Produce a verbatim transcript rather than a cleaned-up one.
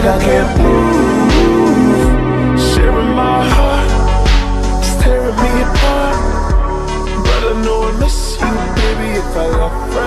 I can't move. Sharing my heart, it's tearing me apart. But I know I miss you, baby, if I left right